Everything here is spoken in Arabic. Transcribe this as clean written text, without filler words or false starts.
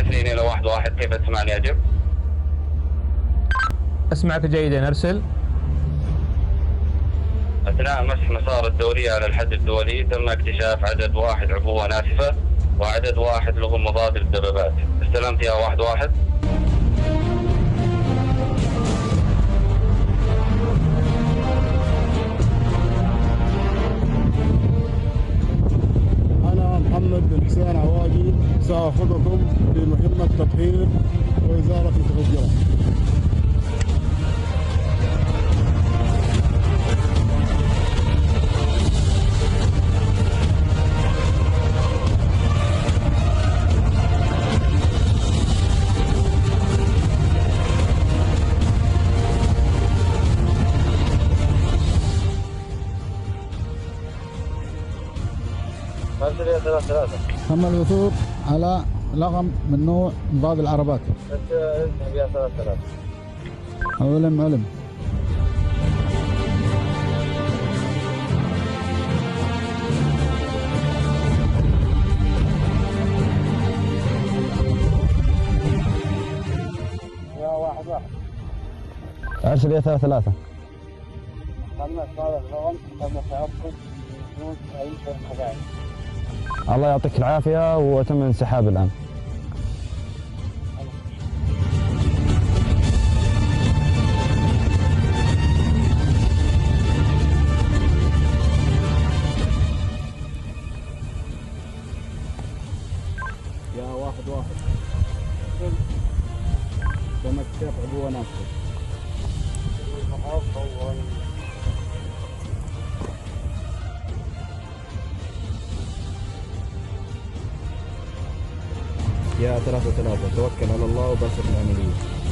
2 إلى 11 كيف تسمعني أجب؟ أسمعك جيدا، أرسل. أثناء مسح مسار الدورية على الحد الدولي تم اكتشاف عدد 1 عبوة ناسفة وعدد 1 لغم مضاد للدبابات. استلمت يا 11. أنا محمد بن حسين عواجي سأخذكم في مهمة تطهير وإزالة متفجرات. أرسل يا 3. تم الوصول على لغم من نوع مضاد العربات. اذهب يا 3. علم. يا 11. أرسل يا 3. تم إصابة اللغم، تم التيقظ بدون أي خسائر. الله يعطيك العافية وتم الانسحاب الآن. يا 11 تم اكتشاف عبوة ناسفة. يا 3 توكل على الله وباشر العملية.